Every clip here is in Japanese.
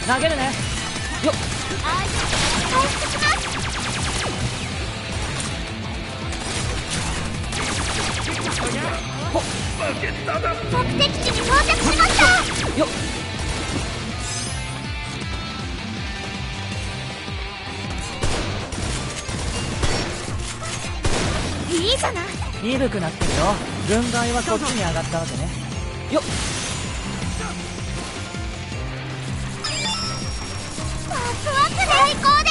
投げるね。よっ。 回復します。目的地に到着しました。 よっ。 いいじゃない。 鈍くなってるよ。軍配はこっちに上がったわけね。よっ。 ワクワク最高です。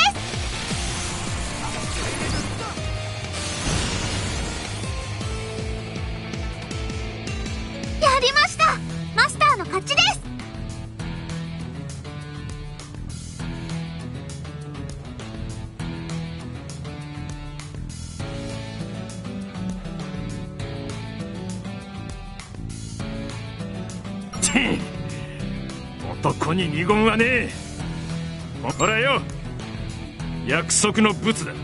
やりました。マスターの勝ちです。 男に二言はねえ。ほらよ、約束のブツだ。 ね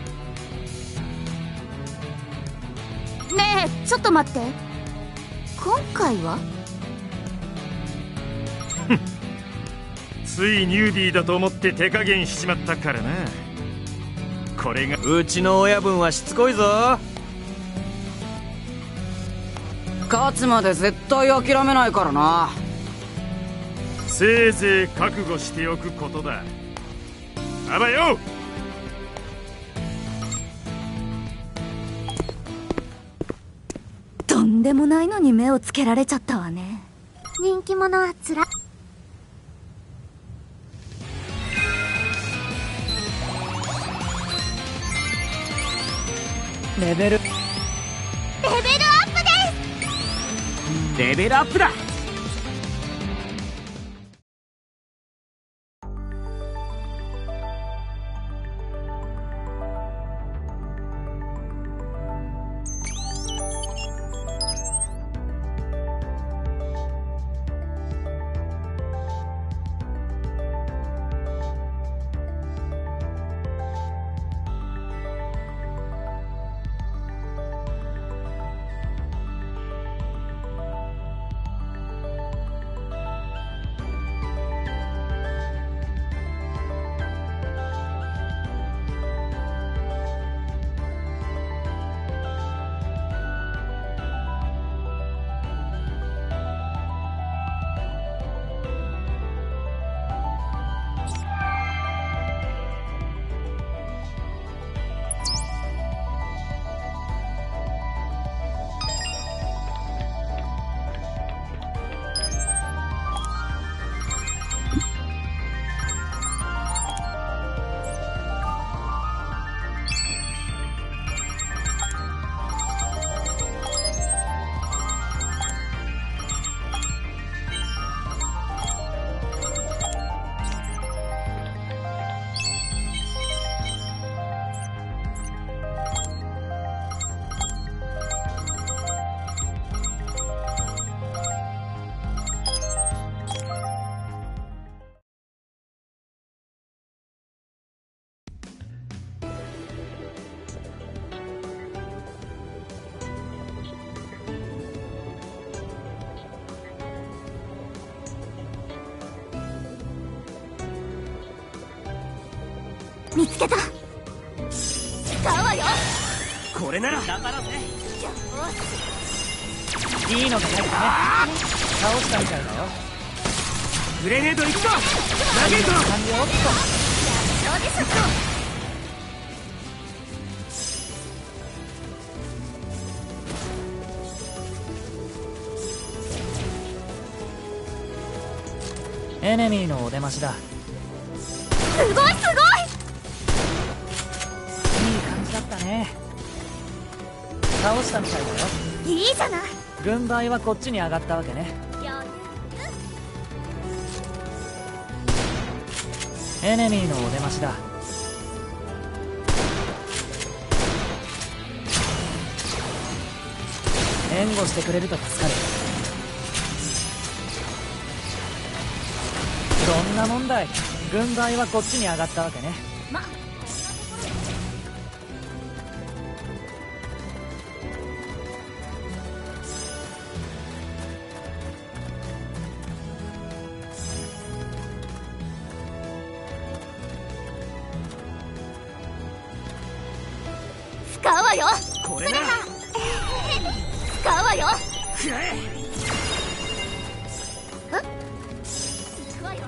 え、ちょっと待って。今回はついニューディーだと思って手加減しちまったからな。これがうちの親分はしつこいぞ。 勝つまで絶対諦めないからな。 せいぜい覚悟しておくことだ。あばよ。 とんでもないのに目をつけられちゃったわね。人気者はつら。 レベルアップです。 レベルアップだ。 見つけた。使うわよ。 これなら頑張ろうぜ。いいのがないとね。倒したみたいだよ。 グレネード行くぞ。投げるぞ。 完了っと。 そうでしょ。 エネミーのお出ましだ。 すごいすごい。 いい感じだったね。倒したみたいだよ。 いいじゃない。 軍配はこっちに上がったわけね。エネミーのお出ましだ。援護してくれると助かる。どんなもんだい。軍配はこっちに上がったわけね。 使うわよ。 これなら使うわよ。 くらえ。 行くわよ。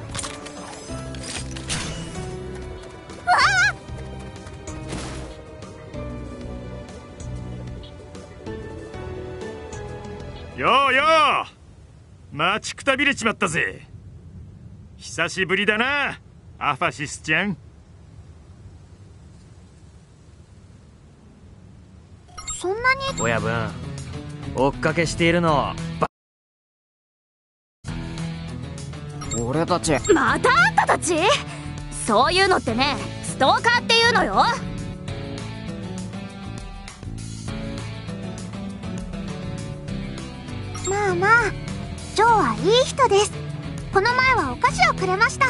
ようよう、待ちくたびれちまったぜ。久しぶりだな、アファシスちゃん。 そんなに。 親分、追っかけしているの俺たち。 またあんたたち。そういうのってね、ストーカーっていうのよ。まあまあ、ジョーはいい人です。この前はお菓子をくれました。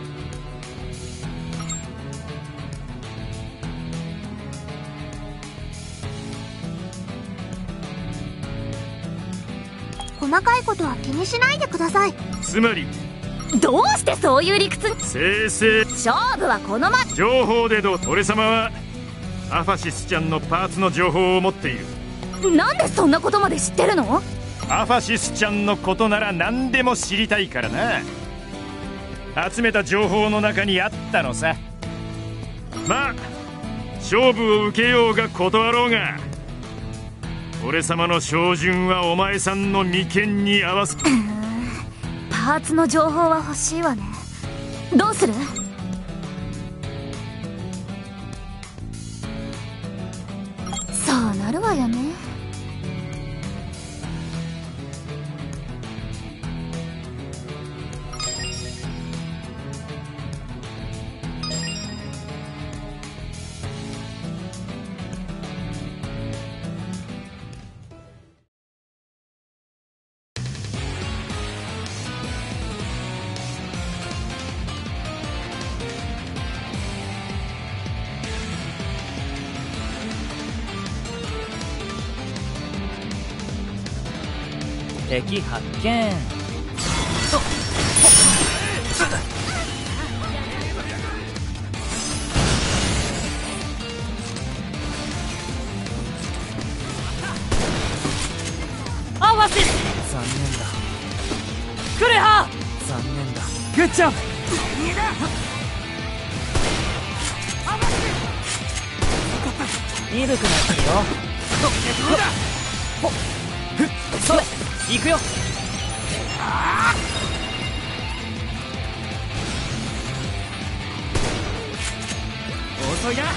細かいことは気にしないでください。 つまりどうしてそういう理屈に。 正々 勝負はこの情報でどう。俺様はアファシスちゃんのパーツの情報を持っている。 なんでそんなことまで知ってるの？ アファシスちゃんのことなら何でも知りたいからな。集めた情報の中にあったのさ。まあ勝負を受けようが断ろうが、俺様の照準はお前さんの眉間に合わす。 パーツの情報は欲しいわね。どうする？そうなるわよね。 敵発見。アファシス。残念だ。クレハ。残念だ。グッジョブ。鈍くなってるよ。それ行くよ。 遅いな。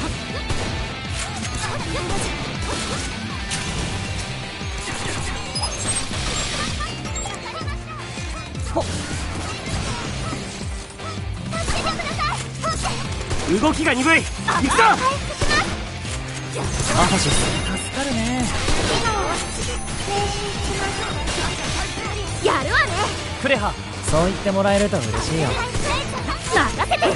動きが鈍い。行くぞ。 アファシス助かるね。 やるわね。 クレハ、そう言ってもらえると嬉しいよ。 任せてよ。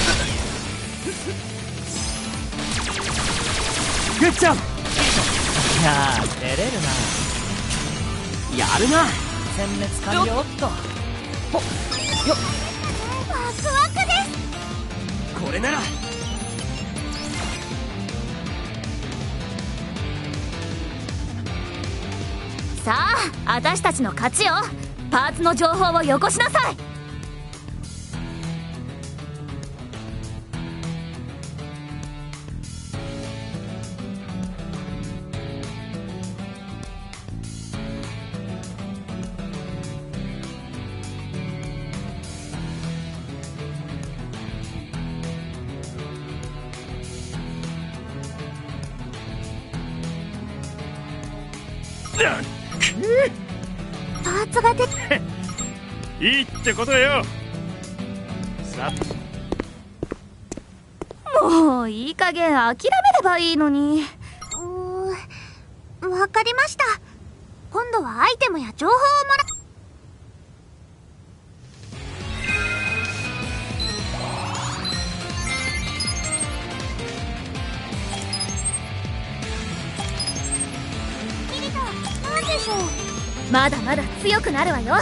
グッジョブ。 いやー、照れるな。 やるな。 殲滅完了っと。ほっよっ。 ワクワクです。 これなら。 さあ、私たちの勝ちよ。パーツの情報をよこしなさい。パーツが出ていいってことよ。さもういい加減諦めればいいのに。わかりました。今度はアイテムや情報をもらなんでしょう。まだまだ強くなるわよ。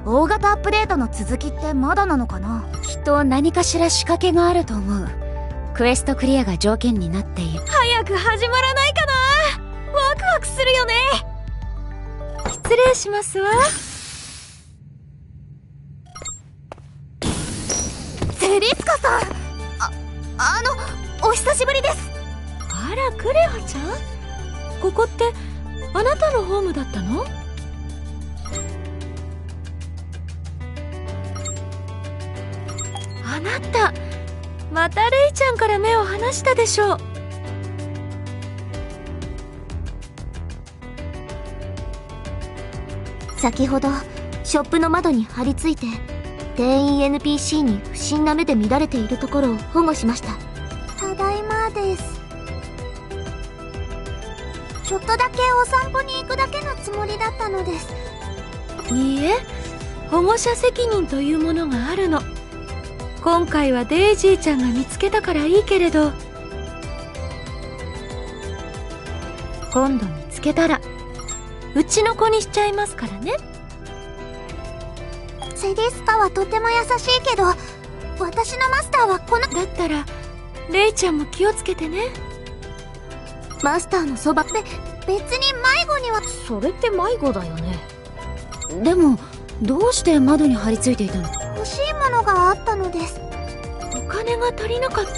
大型アップデートの続きってまだなのかな。 きっと何かしら仕掛けがあると思う。クエストクリアが条件になっている。 早く始まらないかな。ワクワクするよね。失礼しますわ。 セリスカさん、お久しぶりです。 あら、クレハちゃん、ここってあなたのホームだったの？あなた、またレイちゃんから目を離したでしょう。 先ほどショップの窓に張り付いて店員 NPC に不審な目で見られているところを保護しました。ただいまです。ちょっとだけお散歩に行くだけのつもりだったのです。 いいえ、保護者責任というものがあるの。今回はデイジーちゃんが見つけたからいいけれど、今度見つけたらうちの子にしちゃいますからね。 セリスカはとても優しいけど、私のマスターはこの… だったらレイちゃんも気をつけてね。 マスターのそばって別に迷子には… それって迷子だよね。でもどうして窓に張り付いていたの？ 欲しいものがあったのです。 お金が足りなかった。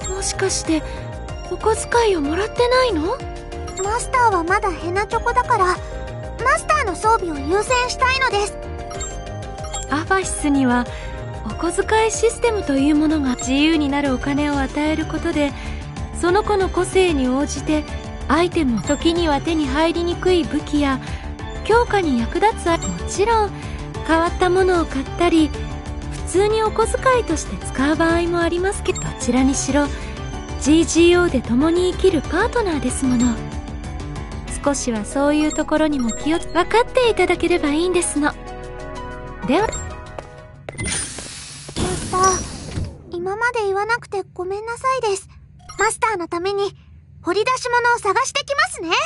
もしかしてお小遣いをもらってないの？ マスターはまだヘナチョコだから、マスターの装備を優先したいのです。 アファシスにはお小遣いシステムというものが、自由になるお金を与えることでその子の個性に応じてアイテム、時には手に入りにくい武器や強化に役立つ、もちろん変わったものを買ったり普通にお小遣いとして使う場合もありますけど、どちらにしろ GGO で共に生きるパートナーですもの。少しはそういうところにも気を分かっていただければいいんですの。ではマスター、今まで言わなくてごめんなさいです。マスターのために掘り出し物を探してきますね。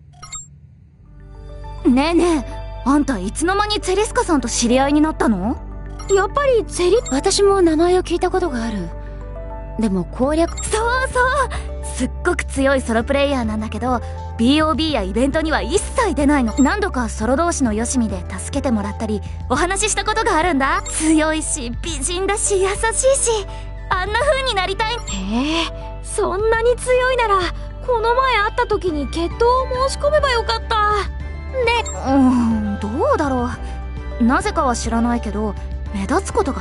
ねえねえ、あんたいつの間にツェリスカさんと知り合いになったの？やっぱり私も名前を聞いたことがある。でも攻略…そうそう、すっごく強いソロプレイヤーなんだけど BOB やイベントには一切出ないの。何度かソロ同士のよしみで助けてもらったりお話ししたことがあるんだ。強いし美人だし優しいし、あんな風になりたい。 へえ、そんなに強いならこの前会った時に決闘を申し込めばよかった。 どうだろう。なぜかは知らないけど目立つことが…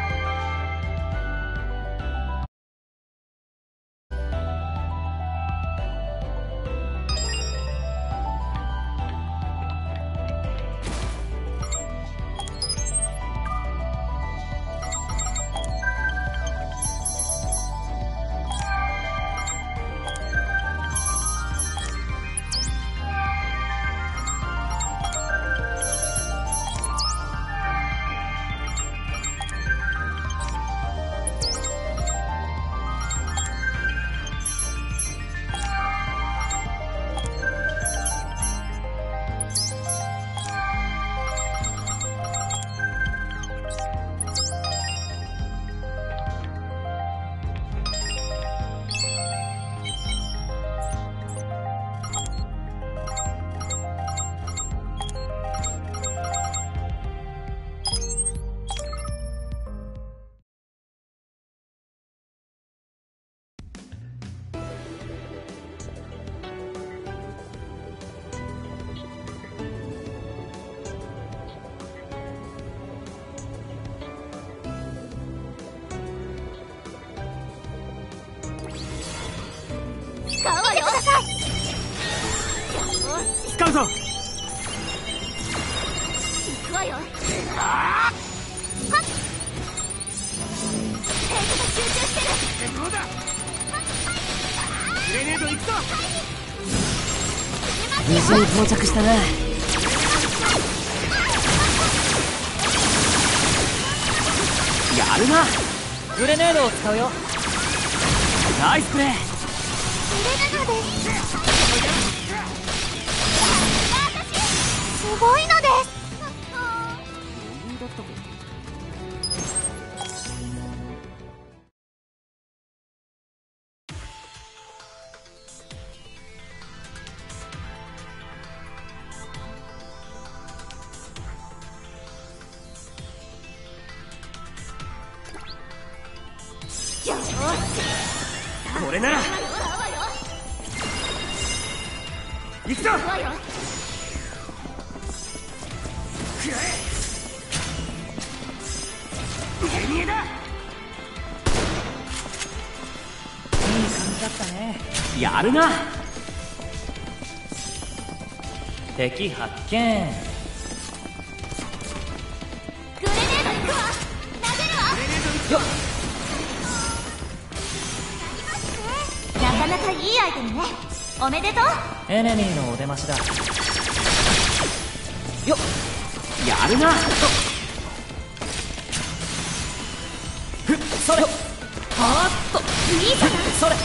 使うぞ。 行くわよ。 そうだ。グレネード行くぞ。 無事に到着したな。やるな。グレネードを使うよ。ナイスプレー。 入れるのです。すごいのです。 これなら行くぞ。手見えだ。 いい感じだったね。やるな。敵発見。 グレネード行くわ。投げるわ。 よっ。 なかなかいいアイテムね。おめでとう。 エネミーのお出ましだ。よっ。やるな。それ。はーっと。 いいじゃない。 それ。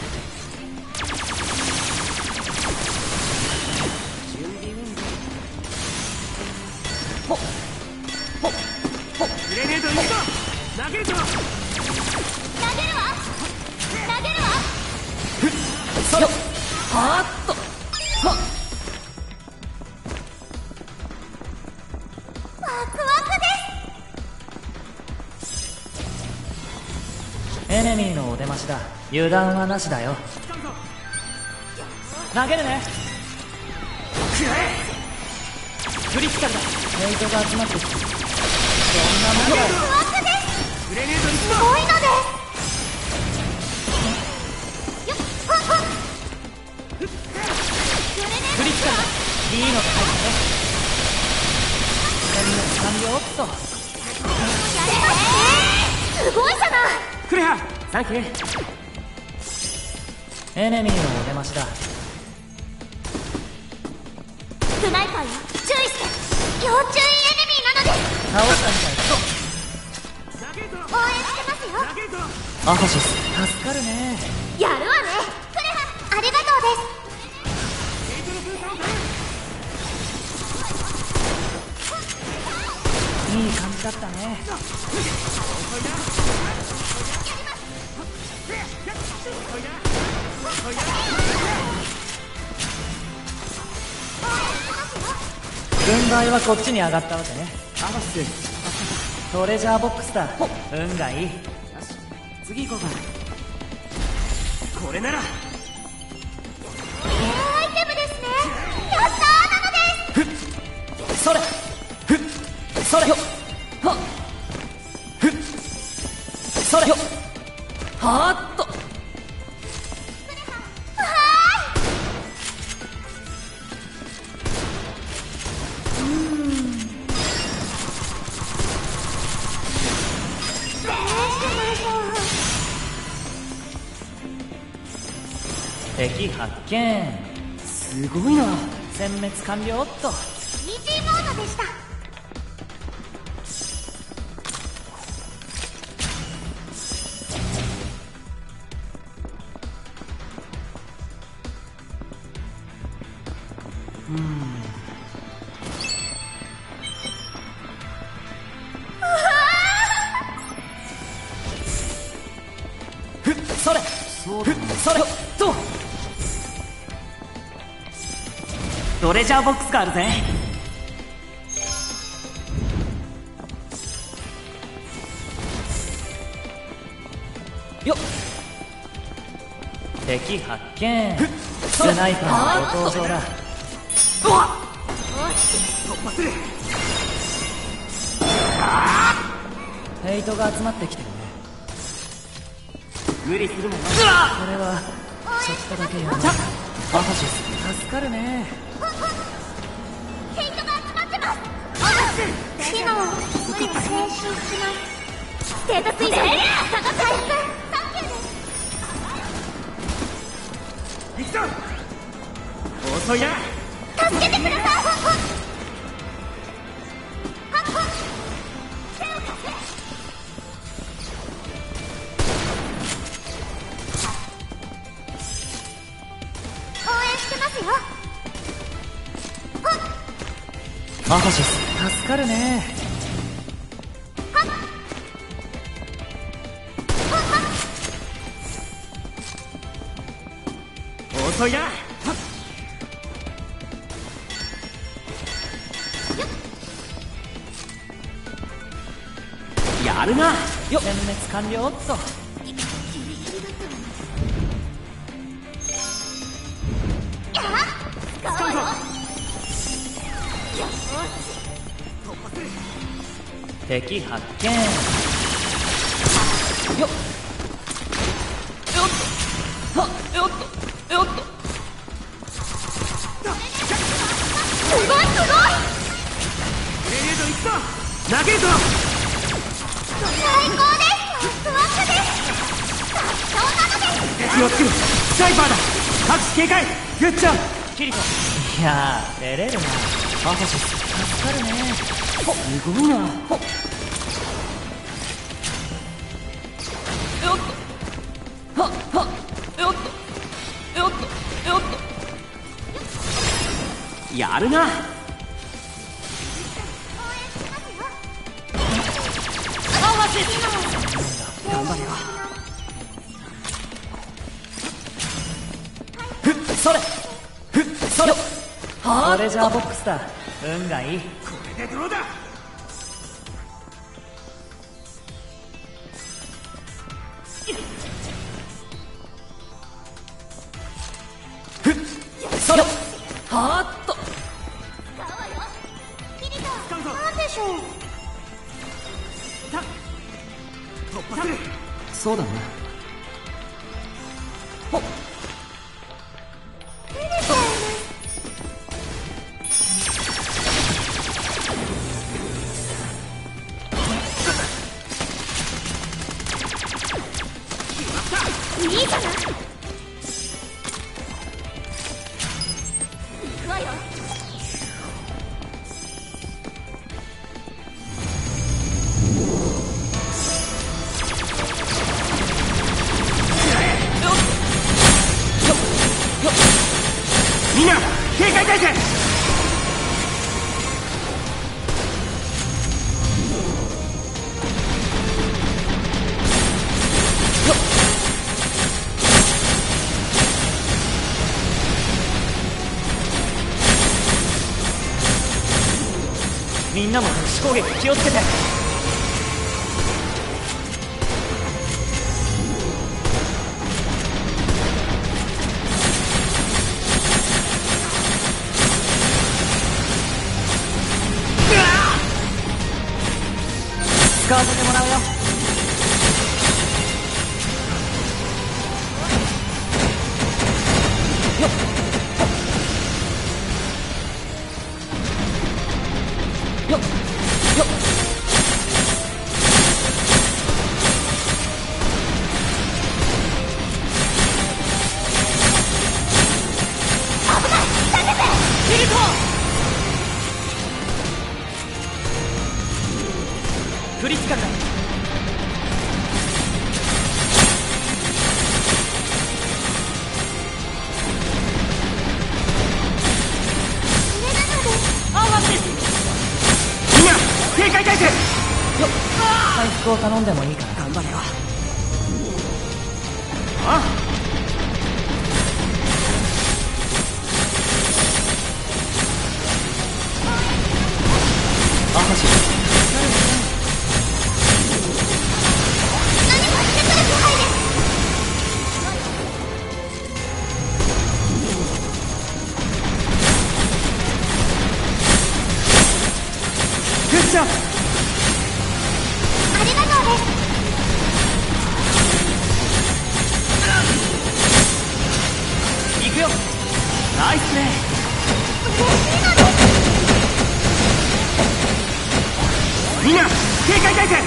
ほっほっほっ。 グレネード行くぞ。投げるぞ。 投げるわ。投げるわ。 それ。はーっと。はっ。 ワクワクです。 エネミーのお出ましだ。油断はなしだよ。投げるね。クリティカルだ。メイトが集まってきて、そんなものだよ。 グレネード行くすぞ。 ごいのです。よっ、はっはっ。グレネークリティカルだ。いいのが入ったね。全滅完了っと。 ドやりますね。すごいじゃない。 クレハサンキュー。 エネミーのお出ましだ。 スナイパーよ、注意して。要注意エネミーなのです。 倒したみたいだ。 投げるぞ。 応援してますよ。 投げるぞ。 アファシス助かるね。 やるわね。クレハ、ありがとうです。 ゲートの封鎖をかいい感じだったね。軍配はこっちに上がったわけね。 アバス。 トレジャーボックスだ。運がいい。 次行こうか。これなら。 アイテムですね。やったーなのです。 それそれよはっそれよはーっと。敵発見。 すごいな。 殲滅完了っと。 イージーモードでした。 それそれとトレジャーボックスがあるぜ。よっ。敵発見。スナイパーのご登場だ。 突破する。 ヘイトが集まってきてるね。 無理するもんな。 これはちょっとだけやな。アファシス助かるね。 ヘイトが集まってます。機能無理に静止します。ステータス以上で差が回復。サンキューです。 行くぞ。遅いな。 助けてください。手を貸せ。応援してますよ。 アファシス助かるね。 遅いな。やるな。 よっ。殲滅完了っと。 敵発見。よっよっとはっよっとよっと。 すごいすごい。 グレネード行くぞ。投げるぞ。 最高です。スワップです。最強なのです。 気をつけろ。スナイパーだ。各地警戒。グッジョブ。 キリコ。いやー照れるな。アファシス助かるね。ほっすごいな。ほっよっとはっはっよっとよっとよっと。 やるな。 応援しますよ。 アファシス頑張れよ。ふっそれふっそれ。トレジャーボックスだ。運がいい。 これでどうだ。 ふっそれはーっと。 使うわよ。キリト、 使うぞ。 なんでしょう。 突破する。 そうだな。ほっいいじゃない。行くわよ。 みんな警戒態勢。 みんなも特殊攻撃気をつけて。使わせてもらうよ。よっよっよっキリコクリティカルだ。アファシスみんな警戒態勢。 よっ回復を頼んでもいいから頑張れよ。 あアファシス何かしてくる気配です。 グッジョブ。 ありがとうです。 行くよ。ナイスプレー。 嬉しいのです。 みんな警戒態勢。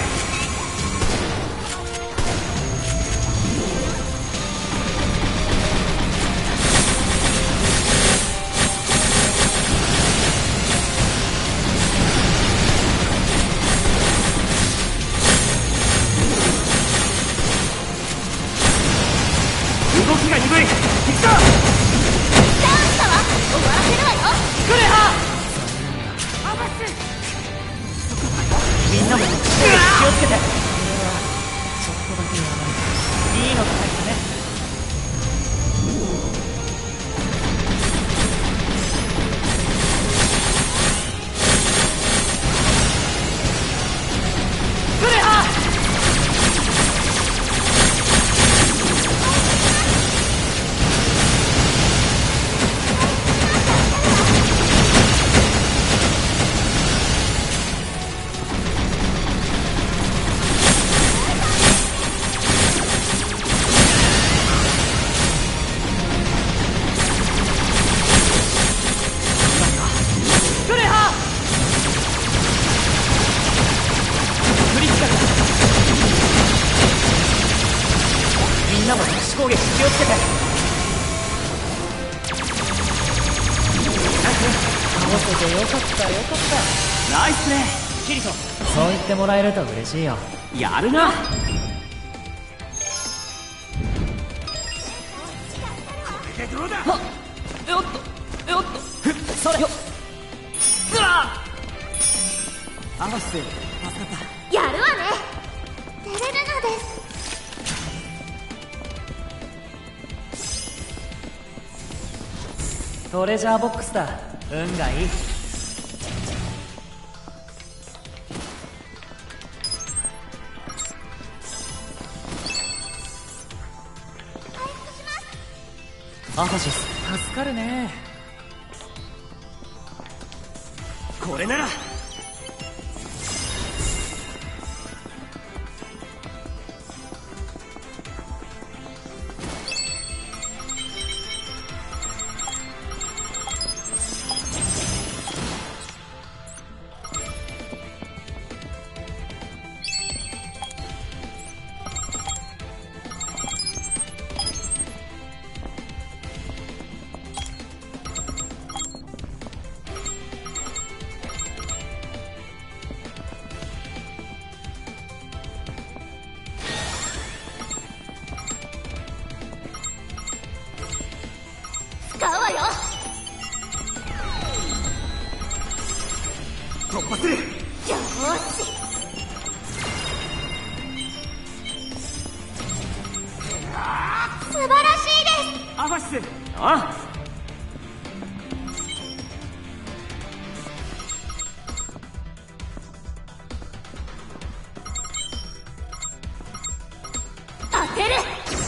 動きが鈍い。行くぞ。 チャンスだわ。終わらせるわよ。 クレハみんなも気をつけて。ちょっとだけやばい。いいのが入ったね。クレハなも特殊攻撃気をつけて。倒せてよかったよかった。ナイスプレーキリト。そう言ってもらえると嬉しいよ。やるな。 どうだ。 はっ、よっとよっと、それよっ、うわアファシス助かった。 やるわね。テレルナです。 トレジャーボックスだ。運がいい。アファシス助かるね。 これなら。 使うわよ。 突破する。 よーし。素晴らしいです。 アファシス。 あ当てる。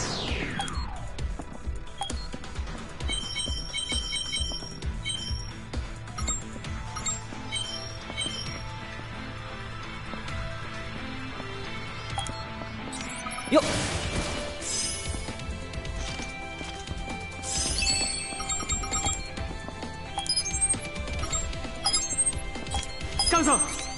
よっ、 使うぞ。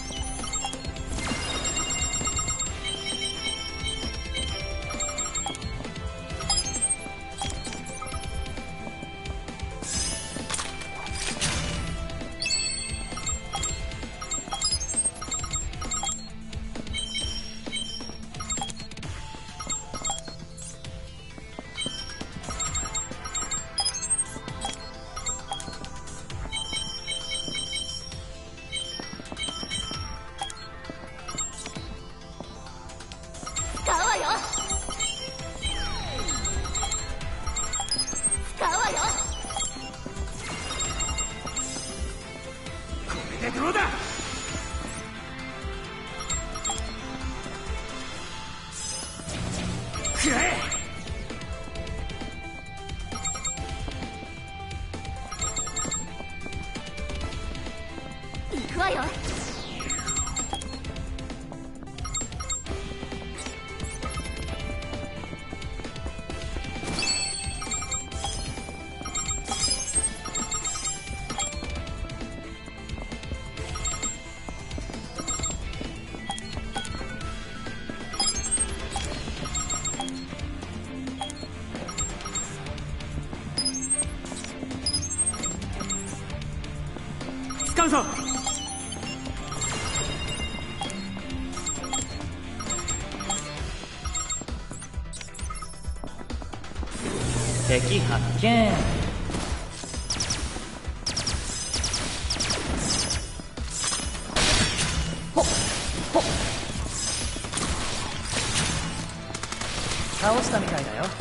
使うわよ。使うわよ。 これでどうだ。食らえ。 行くわよ。 使うぞ。 敵発見。ほっほっ、倒したみたいだよ。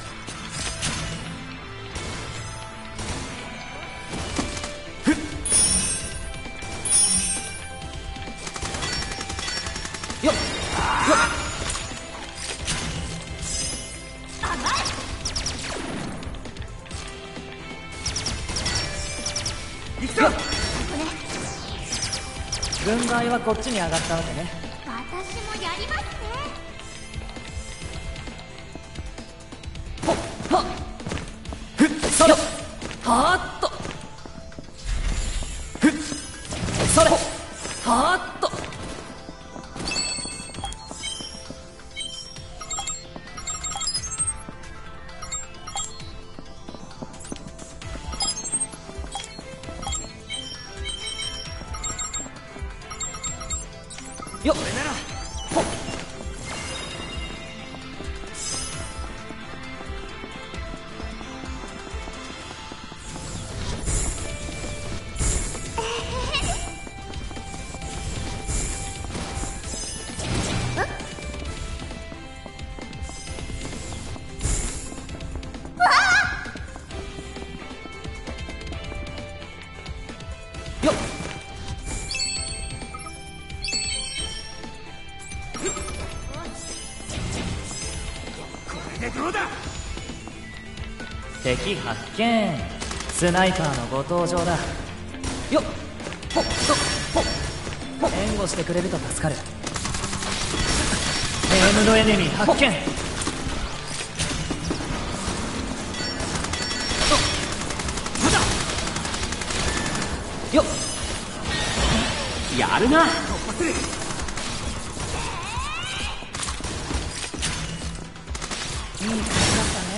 よっよっ、 行くぞ。 軍配はこっちに上がったわけね。 私もやりますね。 ほっはっ、ふっ、それ、はーっと、ふっ、それ、はーっと、 よっこれならほっよっこれでどうだ。 敵発見。スナイパーのご登場だ。よっほっほっほっ援護してくれると助かる。ネームドエネミー発見。よっやるな。 突破する。 いい感じだったね。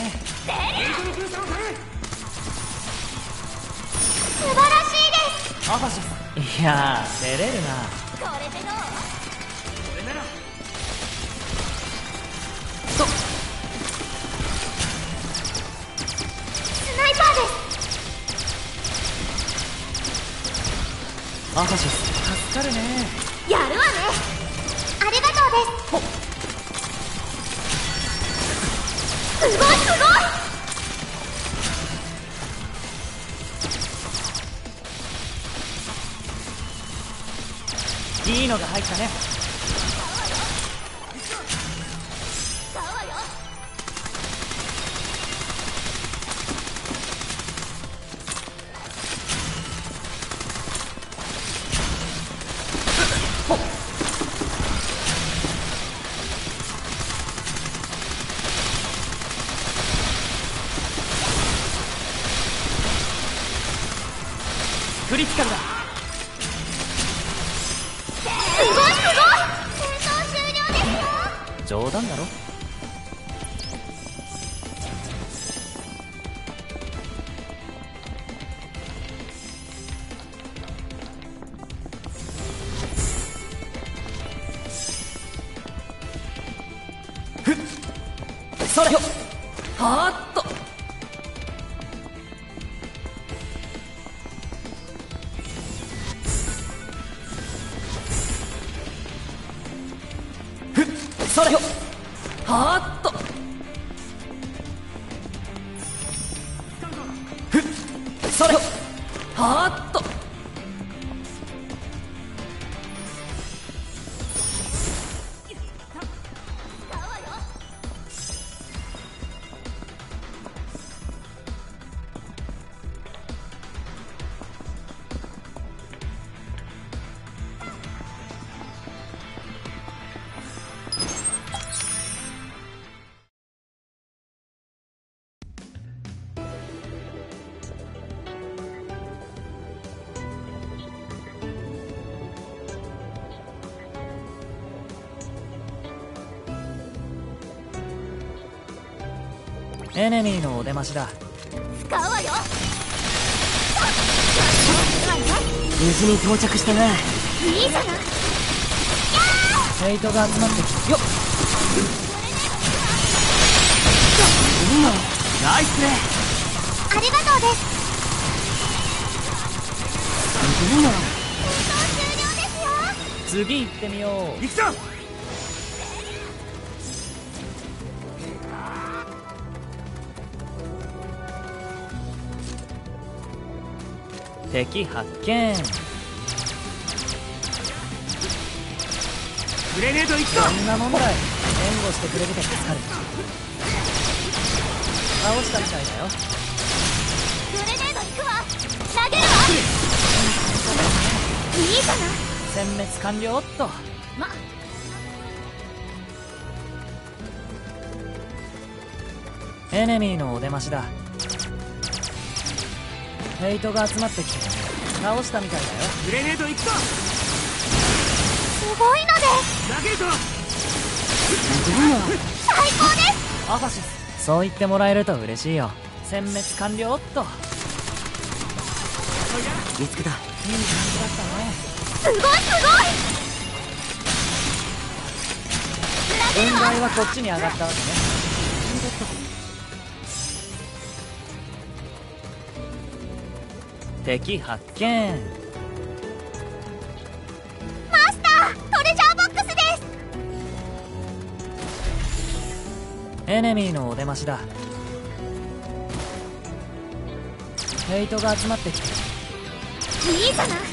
素晴らしいです。 アファシス。いやー照れるな。 これでどう？ これならスナイパーです。 アファシス助かるね。 やるわね。ありがとうです。すごいすごい。 いいのが入ったね。 使うわよ。 クリティカルだ。 すごいすごい。戦闘終了ですよ。 冗談だろ。それよっはーっと。それよっはーっと。それよっはーっと。エネミーのお出ましだ。 使うわよ。 無事に到着したな。 いいじゃない。 ヘイトが集まってきた。よっナイスプレー。 ありがとうです。 いいな。 終了ですよ。 次行ってみよう。 行くぞ。 敵発見。 グレネード行くぞ。 そんなもんだい。援護してくれると助かる。倒したみたいだよ。 グレネード行くわ。投げるわ。いいじゃない。 殲滅完了っと。エネミーのお出ましだ。ヘイトが集まってきて倒したみたいだよ。 グレネード行くぞ。 すごいので投げるぞ。 最高です。 アファシス。そう言ってもらえると嬉しいよ。殲滅完了っと。 見つけた。 いい感じだったね。 すごいすごい。 軍配はこっちに上がったわけね。敵発見。 マスター、トレジャーボックスです。 エネミーのお出ましだ。ヘイトが集まってきてる。 いいじゃない。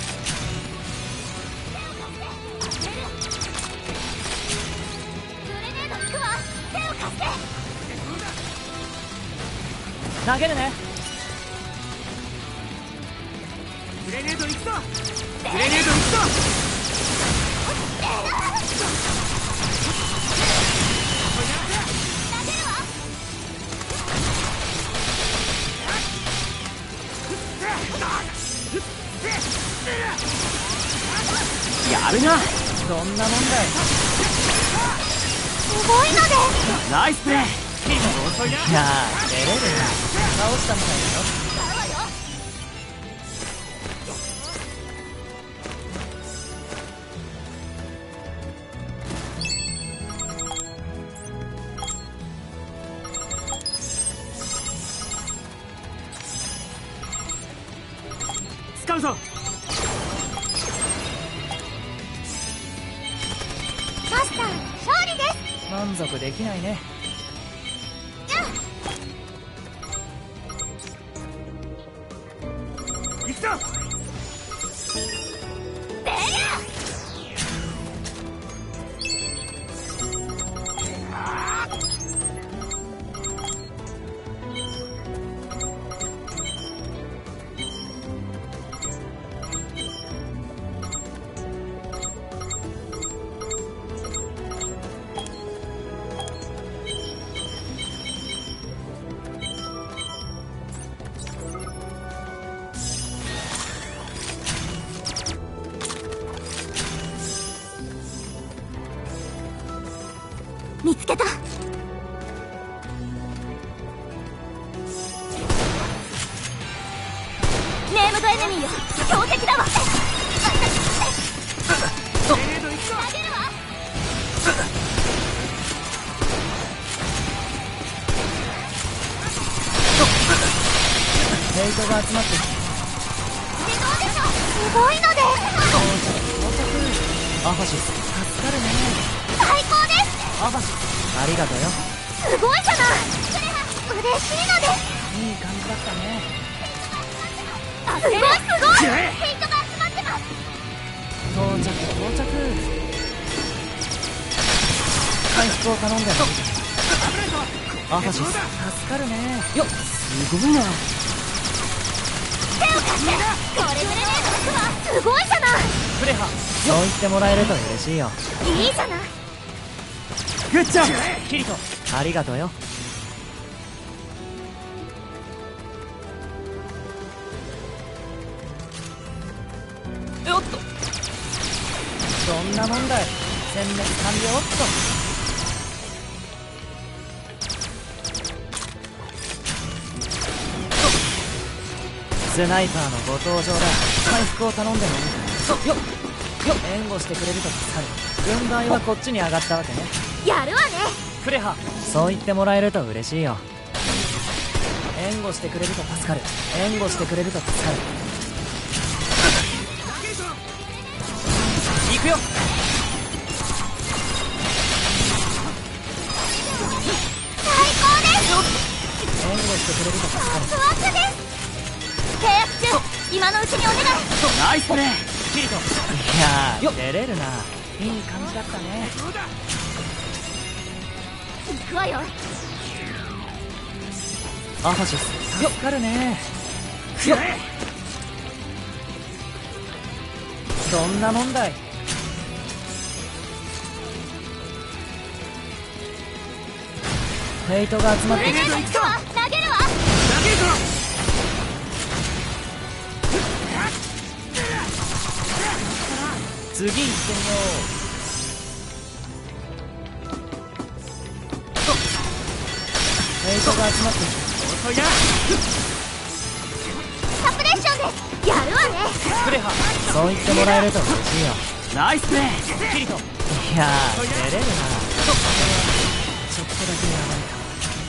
投げるね。 グレネード行くぞ。グレネード行くぞ。 やるな。 どんなもんだい。 すごいので。 ナイスプレー。 いやー、出れるな。倒したみたいだよ。 使うぞ。 マスター、勝利です。 満足できないね。 行くぞ。 見つけた。ネームドエネミーよ、強敵だわ。 グレネード行くぞ。 投げるわ。 ヘイトが集まってきて。 自動でしょ。すごいので。 アファシス、助かるね。 最高です。 アファシス、ありがとうよ。 すごいじゃない。嬉しいのです。 いい感じだったね。 すごいすごい。ヘイトが集まってます。 到着到着。回復を頼んでもいい。アファシス、助かるね。よっ、すごいな。 手を貸して。これグレネードが来るわ。すごいじゃない。 フレハ、そう言ってもらえると嬉しいよ。 いいじゃない。 グッジョブキリト、ありがとうよ。よっと、どんなもんだい。殲滅完了っと。スナイパーのご登場だ。回復を頼んでもいいか。よっよっ、援護してくれると助かる。軍配はこっちに上がったわけね。 やるわね。 フレハ、そう言ってもらえると嬉しいよ。援護してくれると助かる。援護してくれると助かる。行くよ。 最高です。 援護してくれると助かる。 ワクワクです。契約中。今のうちにお願い。 ナイスプレー。 キリト、いやー、出れるな。いい感じだったね。 行くわよ。 アファシス、助かるね。よっ、どんなもんだい。ヘイトが集まってきて。 投げるわ。 投げるぞ。 次行ってみよう。ヘイトが集まってきて。 遅いな。 サプレッションです。やるわね。 フレハ、そう言ってもらえると嬉しいよ。 ナイスプレー。 キリト、いやー、出れるな。 ちょっとだけやばいか。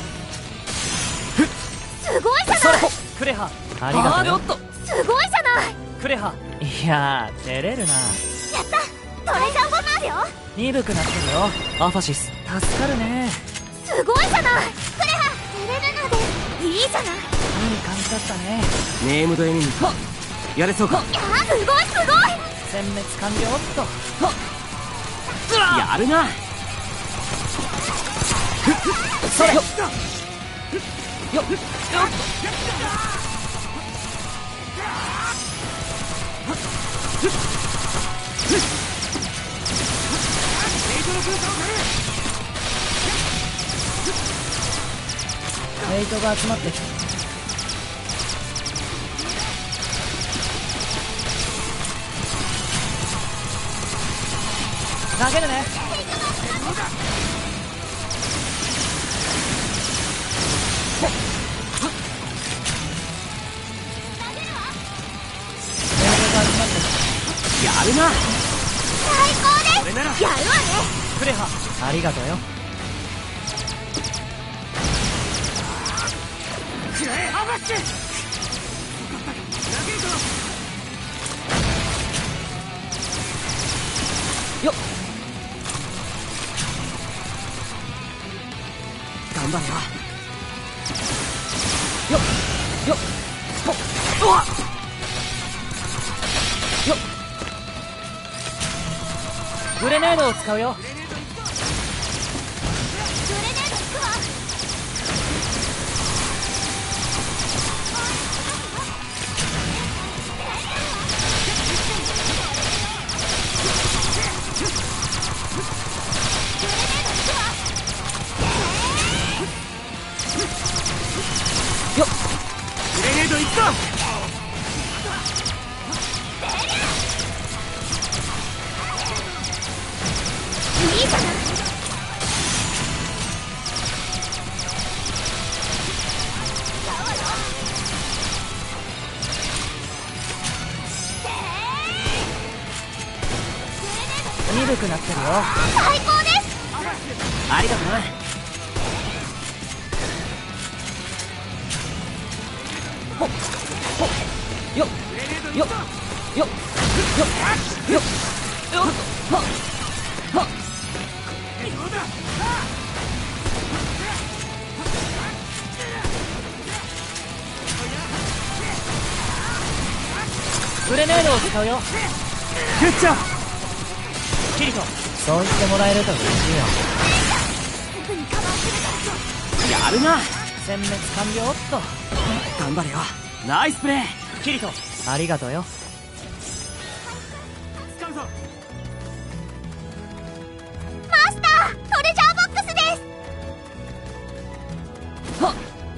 すごいじゃそれない。 クレハ、ありがとうよ。 すごいじゃない。 クレハ、いやー照れるな。 やったトレジャーボマーよ。 鈍くなってるよアファシス。助かるね。 すごいじゃない。クレハ照れるのでいいじゃない。 いい感じだったね。 ネームドエネミーやれそうか。 いやすごいすごい。 殲滅完了っと。 やるな。 それよっよっヘイトが集まってきた。投げるね。 やるな。 最高です。やるわね。 クレハ、ありがとうよ。 くらえハバッチ。 よっ頑張れよ。 よっよっほっうわっよっグレネードを使うよ。 グレネード引くわ。 よっグレネード行くぞ。 いいじゃない。 鈍くなってるよ。 最高です。 ありがとな。 ほっほっよっよっよっよっよっよっよっはっはっグレネードを使うよ。 グッジョブ。 キリト、そう言ってもらえると嬉しいよ。 やるな。 殲滅完了っと。 頑張れよ。ナイスプレー。 キリト、ありがとうよ。 使うぞ。 マスタートレジャーボックスです。 はっ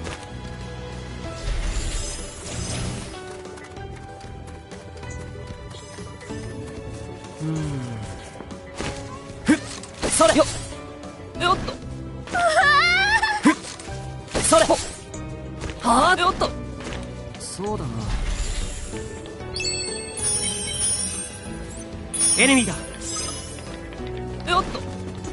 それよっよっとそれほっはあよっとそうだな。エネミーだ。 よっと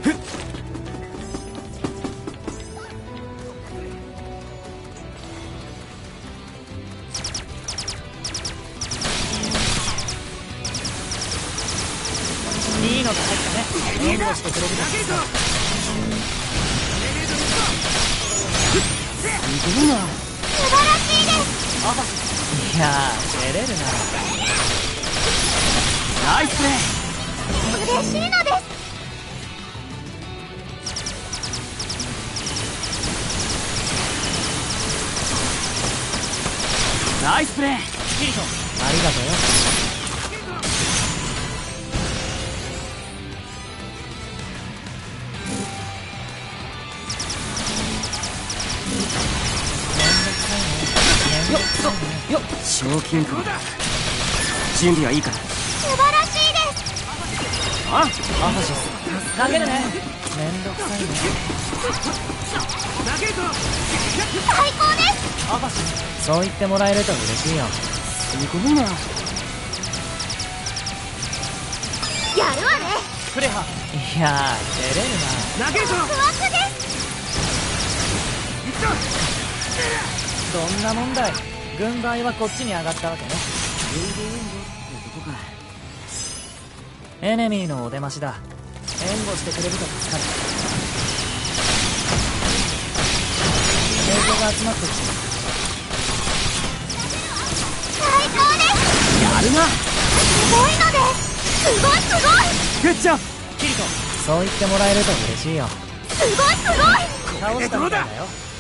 いいのが入ったね。援護してくれると投げるぞ。 すごいな。 素晴らしいです。 アファシス。いやー照れるな。 ナイスプレー。 嬉しいのです。 ナイスプレー。 キリト、ありがとうよ。よっよっ賞金庫だ。準備はいいから。 素晴らしいです。 あアファシス投げるね。めんどくさいね。 投げるぞ。 最高です。 アファシス、そう言ってもらえると嬉しいよ。 すごいな。 やるわね。 クレハ、 いやー照れる投げるぞ。 ワクです。 行くぞ。 な。どんな問題。軍配はこっちに上がったわけね。エネミーのお出ましだ。援護してくれると助かる。映像が集まってきて最高です。 やるな。 すごいのです。すごいすごい。 グッジョブ。 キリト、そう言ってもらえると嬉しいよ。 すごいすごい。 倒したみたいだよ。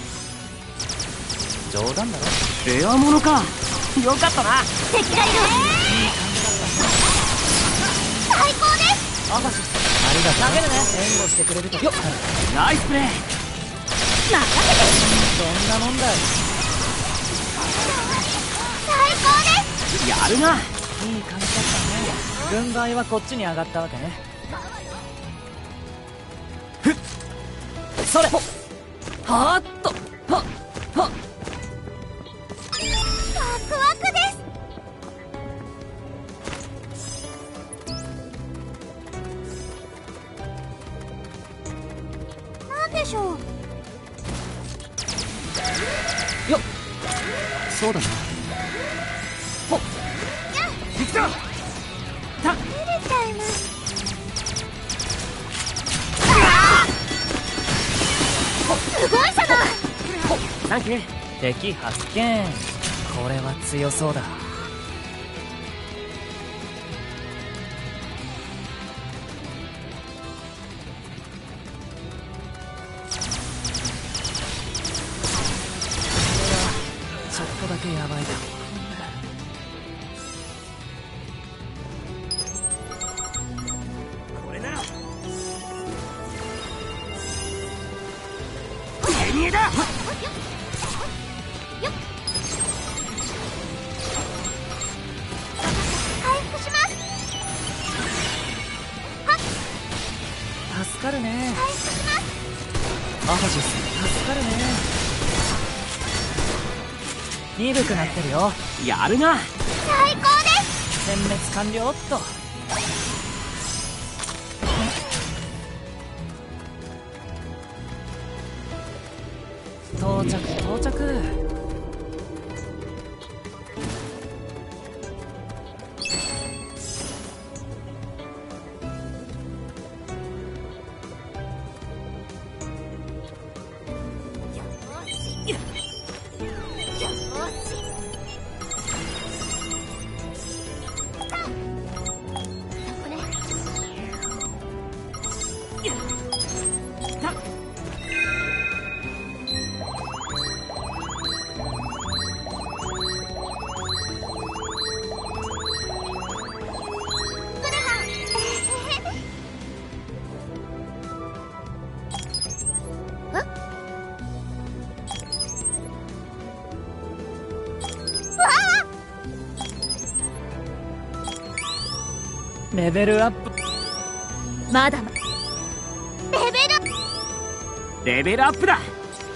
冗談だろ。 レアものか。よかったな。 敵がいる。最高です。 アファシス、ありがとう。投げるね。援護してくれると助かる。 ナイスプレー。 任せて。 どんなもんだい。 最高です。 やるな。 いい感じだったね。軍配はこっちに上がったわけね。それ。はーっと。はっはっ。 ワクワクです。なんでしょう。 よっ。 そうだな。 ほっ。 行くぞ。 照れちゃいます。すごいじゃない。 サンキュー。 敵発見。これは強そうだ。ちょっとだけヤバいだ。 これなら手見えだ。 回復します。 助かるね。 回復します。 アファシス、助かるね。鈍くなってるよ。 やるな。 最高です。 殲滅完了っと。到着到着。レベルアップ。 まだレベルレベルアップだ。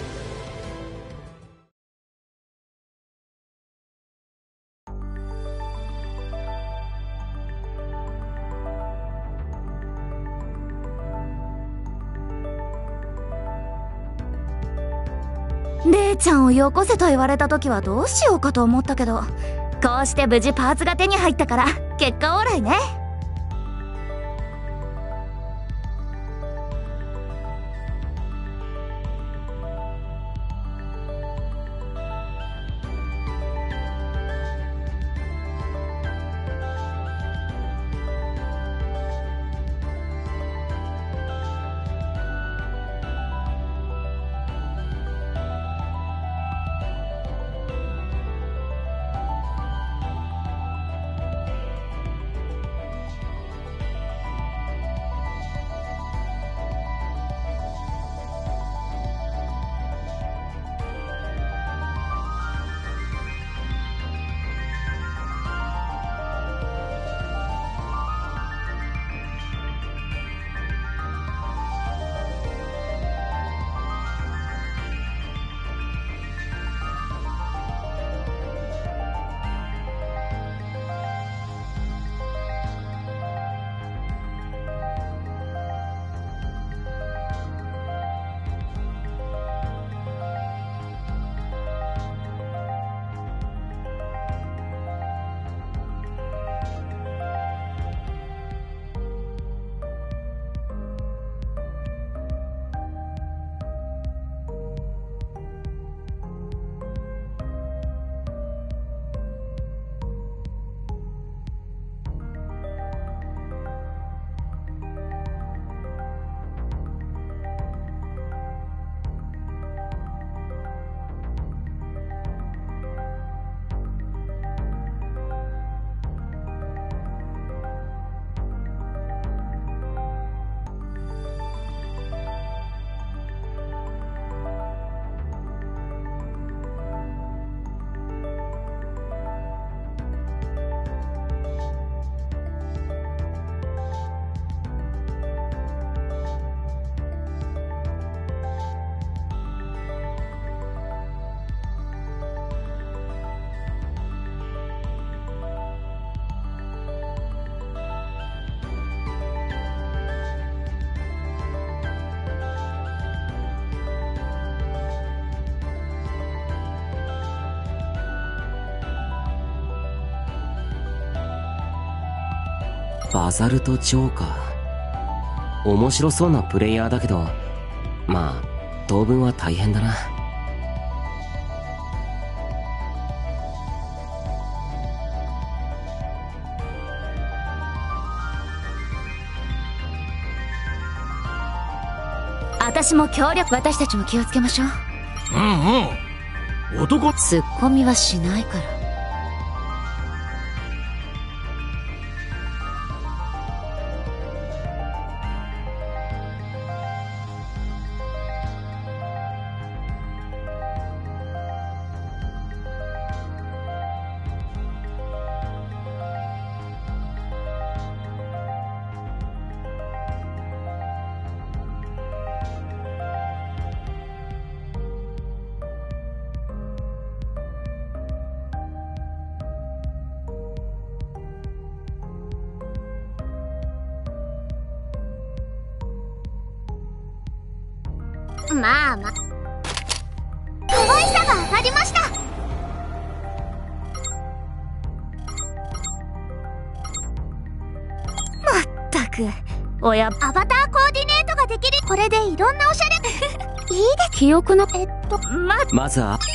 レイちゃんをよこせと言われた時はどうしようかと思ったけど、こうして無事パーツが手に入ったから結果オーライね。 バザルト・ジョーカー。面白そうなプレイヤーだけど、まあ当分は大変だな。 私も協力。私たちも気をつけましょう。 うん。男。 ツッコミはしないから。 まあまあ。可愛さが上がりました。 まったく、親。 アバターコーディネートができる。これでいろんなおしゃれ。いいです。 記憶の。 まずは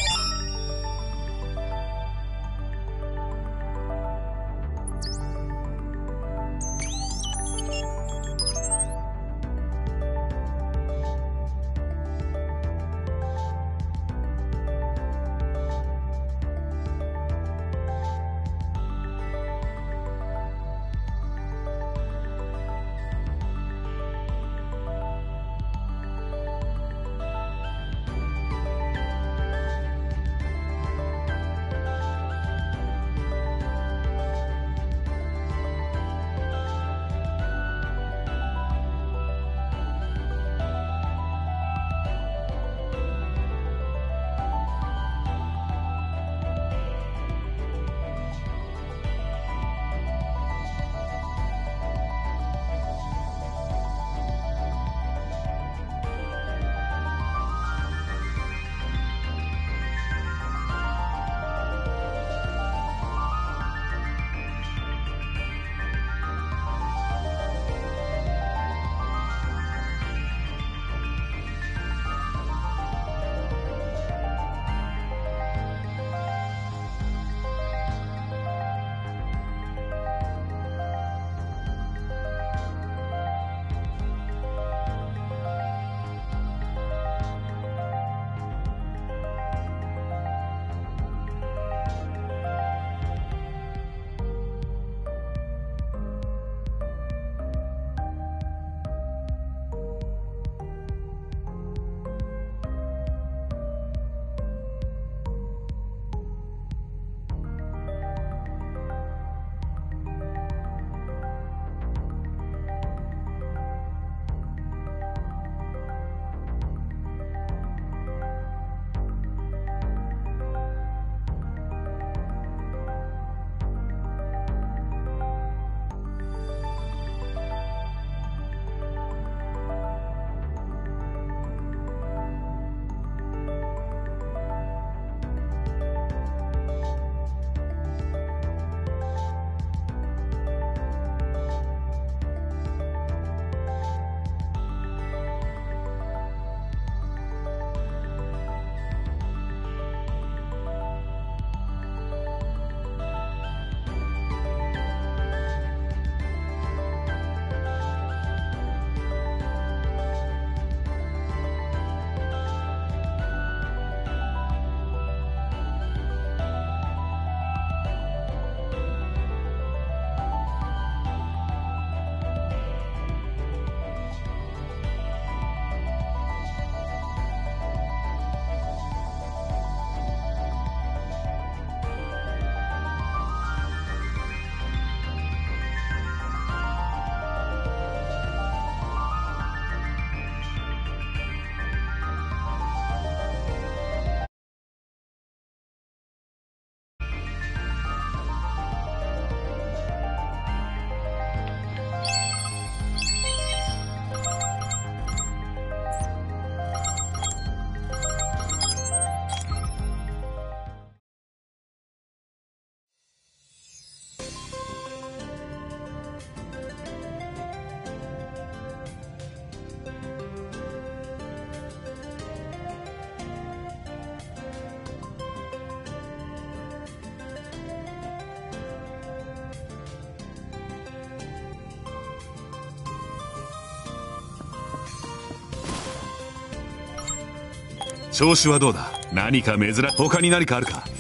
調子はどうだ？何か他に何かあるか？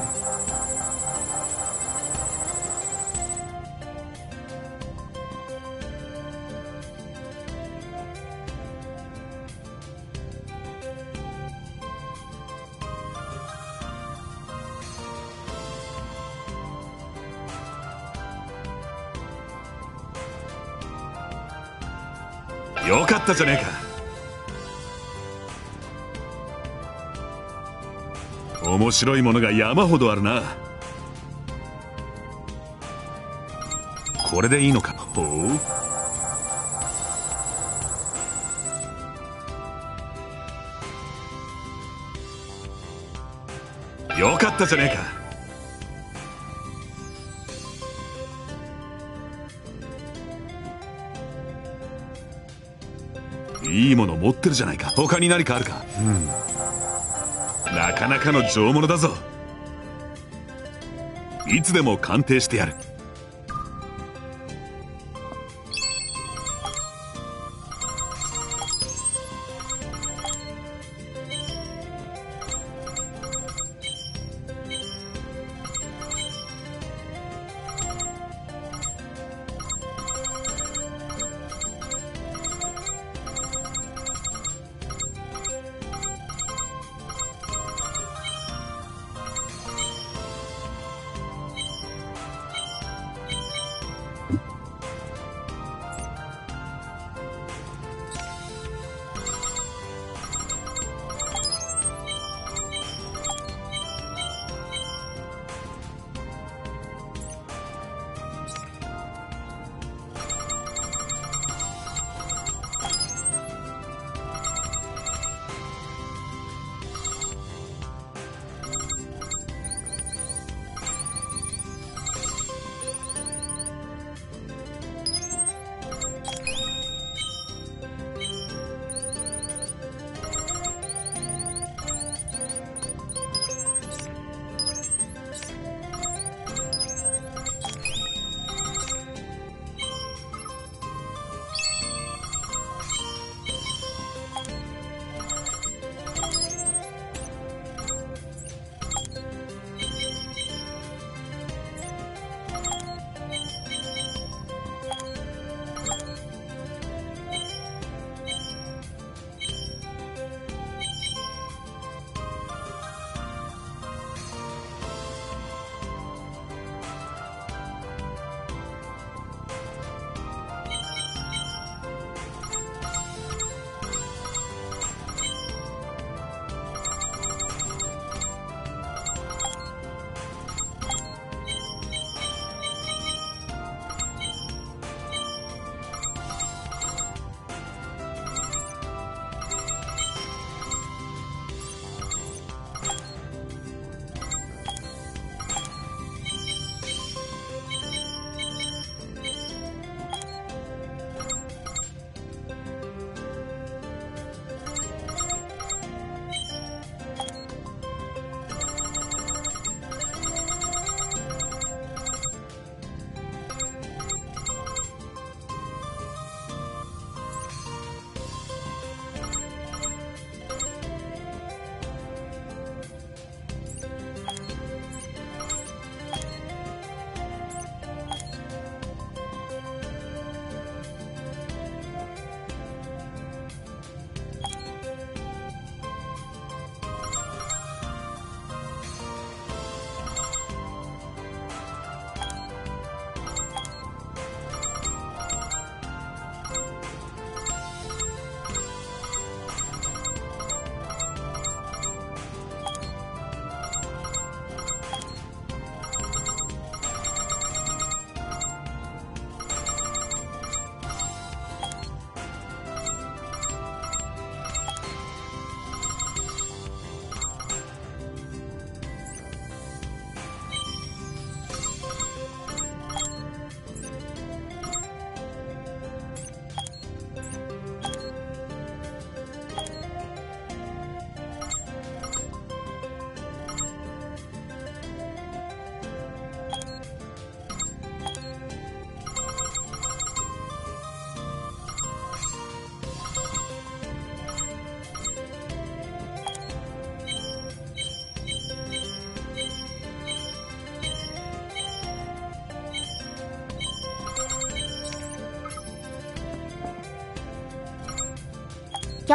よかったじゃねえか。面白いものが山ほどあるな。これでいいのか？ほう。よかったじゃねえか。いいもの持ってるじゃないか。他に何かあるか？なかなかの上物だぞ。いつでも鑑定してやる。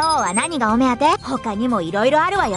今日は何がお目当て？他にも色々あるわよ。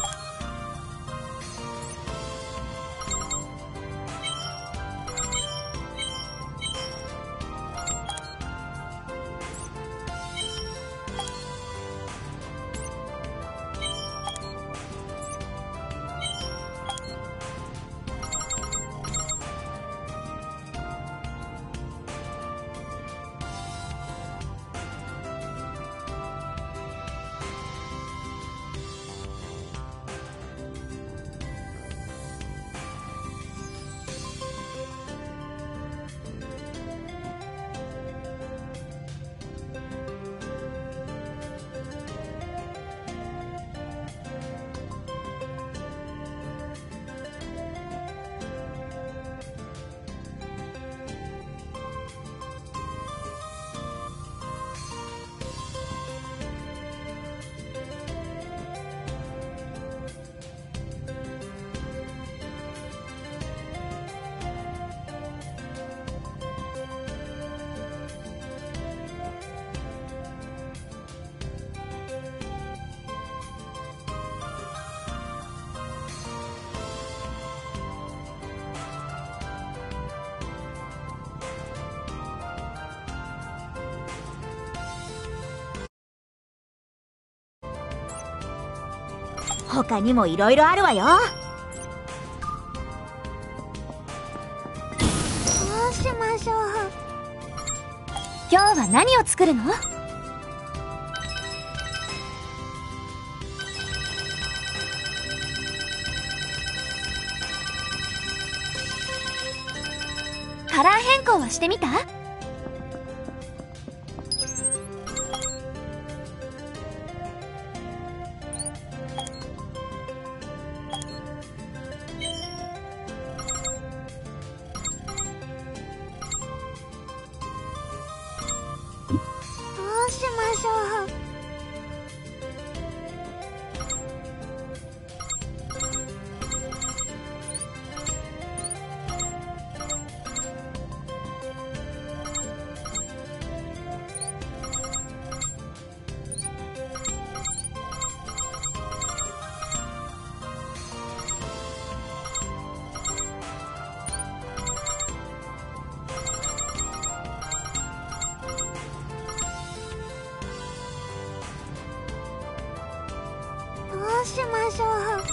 他にも色々あるわよ。どうしましょう。 今日は何を作るの？カラー変更はしてみた？ どうしましょう。どうしましょう。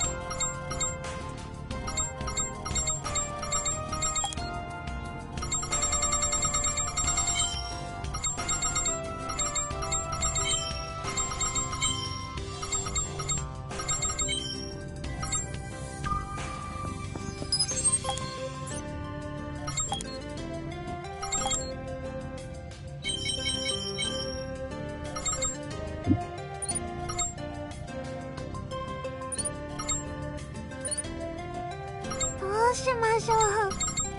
どうしましょう。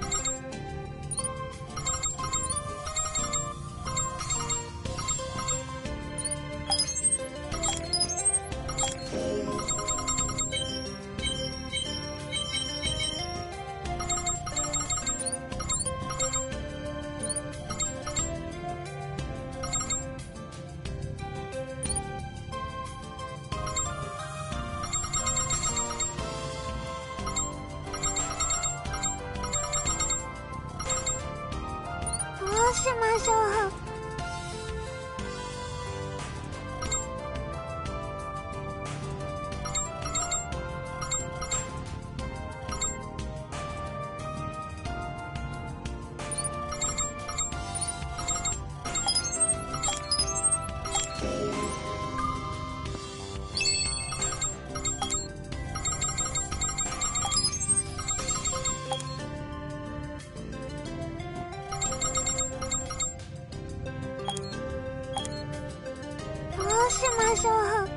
どうしましょう。どうしましょう。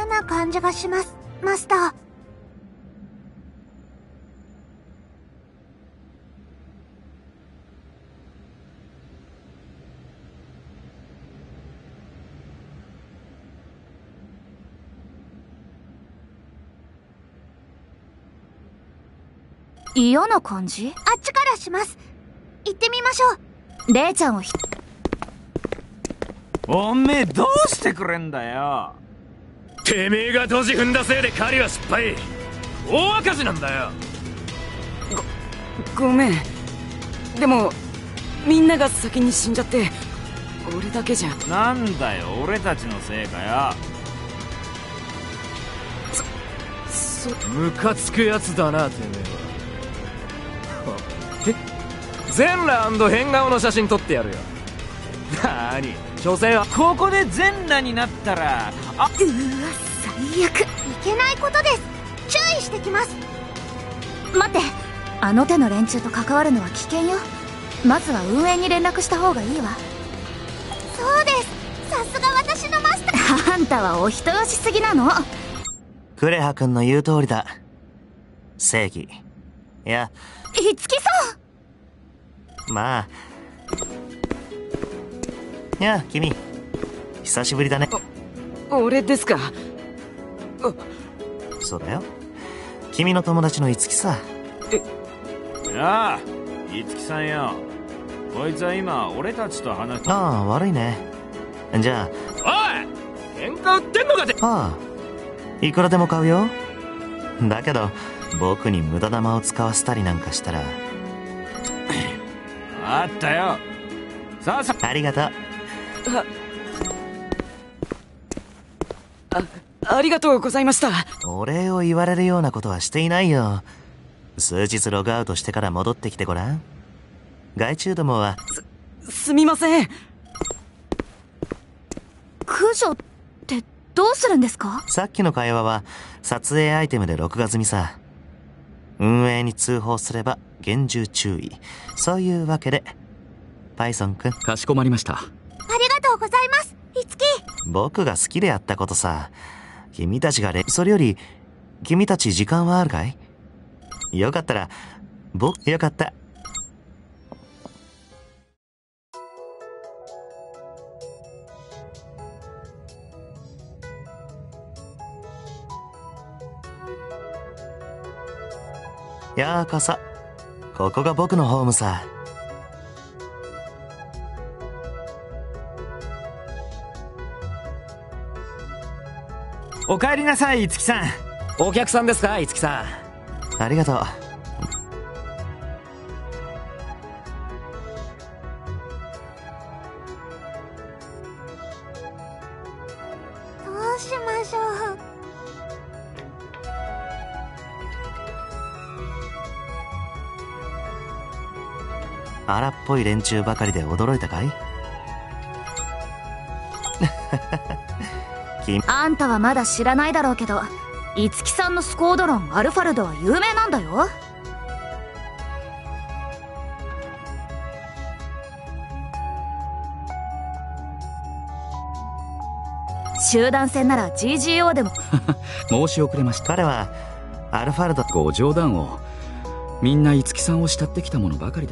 な感じがします、マスター。 嫌な感じ？ あっちからします。行ってみましょう。レイちゃんをおめえどうしてくれんだよ。 てめえがドジ踏んだせいで狩りは失敗。大赤字なんだよ。 ごめん。でもみんなが先に死んじゃって俺だけじゃ。 なんだよ、俺たちのせいかよ。 ムカつくやつだな、てめえは。全裸&変顔の写真撮ってやるよ。なに、所詮はここで全裸になったら、 うわ、最悪。いけないことです。注意してきます。 待って、あの手の連中と関わるのは危険よ。まずは運営に連絡した方がいいわ。 そうです。さすが私のマスター。 あんたはお人よしすぎなの。 クレハ君の言う通りだ。正義。いや、 いつきさん。 まあ。いや、君。久しぶりだね。 俺ですか。 そうだよ。君の友達のいつきさ。 やあ、いつきさんよ。こいつは今、俺たちと話ああ、悪いね。じゃあ。おい！喧嘩売ってんのかて。 ああ。いくらでも買うよ。だけど、僕に無駄玉を使わせたりなんかしたら。 あったよ。さあさありがとう。 ありがとうございました。 お礼を言われるようなことはしていないよ。数日ログアウトしてから戻ってきてごらん。害虫どもは。 すみません。 駆除ってどうするんですか？ さっきの会話は撮影アイテムで録画済みさ。運営に通報すれば厳重注意。そういうわけでパイソン君。 かしこまりました。 ありがとうございます、いつき。 僕が好きでやったことさ。君たちがそれより君たち時間はあるかい？よかったらよかった。ようこそ。ここが僕のホームさ。 お帰りなさい、いつきさん。 お客さんですか、いつきさん。ありがとう。 どうしましょう。 荒っぽい連中ばかりで驚いたかい？ あんたはまだ知らないだろうけど、いつきさんのスコードロンアルファルドは有名なんだよ。集団戦なら GGO でも申し遅れました。 彼はアルファルド。 ご冗談を。みんな五木さんを慕ってきたものばかりです。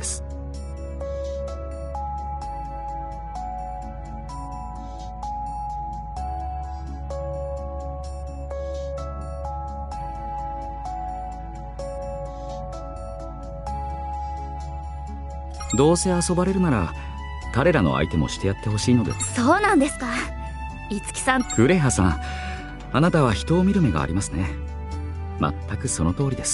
どうせ遊ばれるなら彼らの相手もしてやってほしいので。 そうなんですか。五木さん。 クレハさん、あなたは人を見る目がありますね。全くその通りです。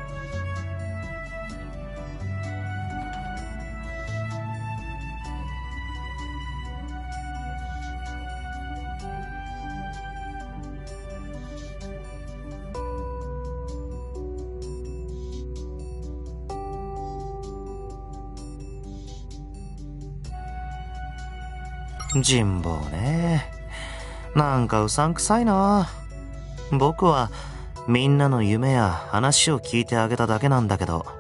人望ね。なんかうさんくさいな。僕はみんなの夢や話を聞いてあげただけなんだけど。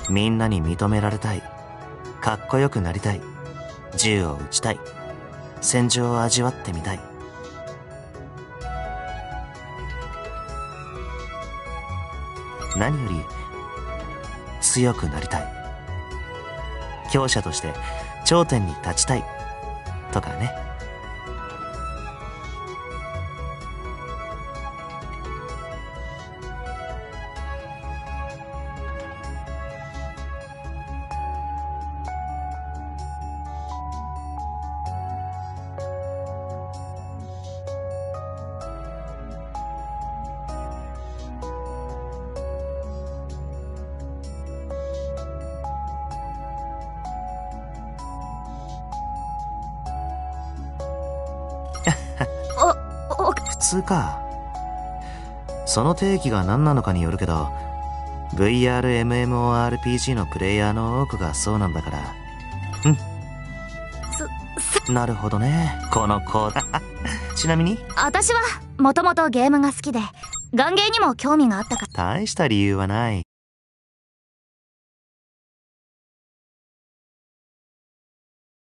みんなに認められたい、かっこよくなりたい、銃を撃ちたい、戦場を味わってみたい。何より強くなりたい、強者として頂点に立ちたいとかね。普通か。その定義が何なのかによるけど、 VRMMORPG のプレイヤーの多くがそうなんだから。なるほどね、この子。ちなみに私はもともとゲームが好きで、玩ゲーにも興味があったから。 大した理由はない。